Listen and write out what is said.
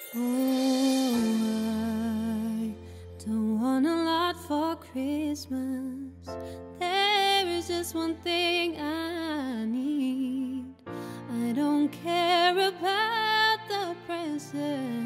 Oh, I don't want a lot for Christmas. There is just one thing I need. I don't care about the present.